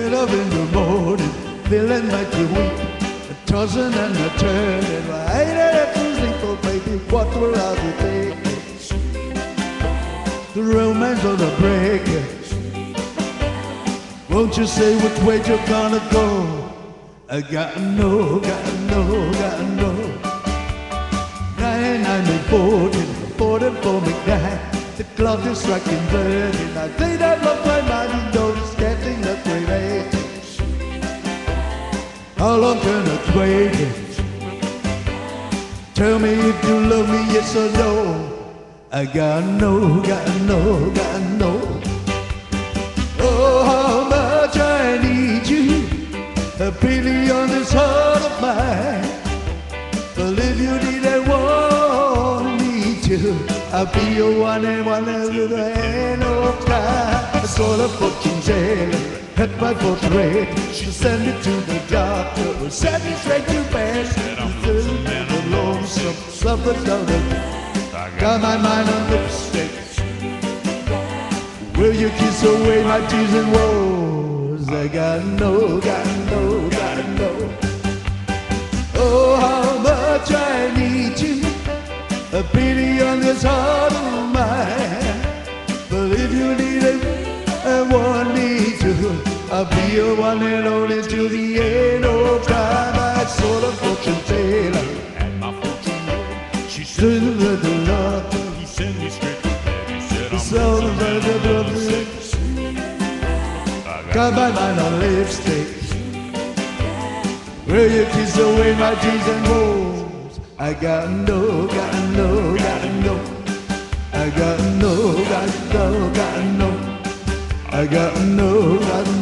Get up in the morning, feeling mighty weak, tossing and a turning. I ain't had to sleep, oh baby, what will I be thinking? The romance of the breaker. Won't you say which way you're gonna go? I gotta know, gotta know, gotta know. 9, 40 for McKnight. The clock is striking 30. I think that love my mind, you know, it's getting the great age. How long can I wait? Tell me if you love me, yes or no. I gotta know, gotta know, gotta know. Oh, how much I need you. A pity on this heart of mine. But if you need and want me to, I'll be your one and one till the end of time. I saw the fortune teller at my portrait. She sent it to the doctor, who sent me straight to bed. I'm lonesome, suffered down the got my mind on lipstick. Will you kiss away my tears and woes? I gotta know, gotta know, gotta know. Oh, how much I need you. A pity on this heart of mine. But if you need it and want me to, I'll be your one and only till the end of time. I saw the fortune teller At my fortune room, she to said, the doctor. he sent me straight to bed. He said, I'm So the six. got my mind on lipstick. Will you kiss away my tears and woes? I gotta know, gotta know, gotta know. I gotta know, gotta know, gotta know. I gotta know, gotta know.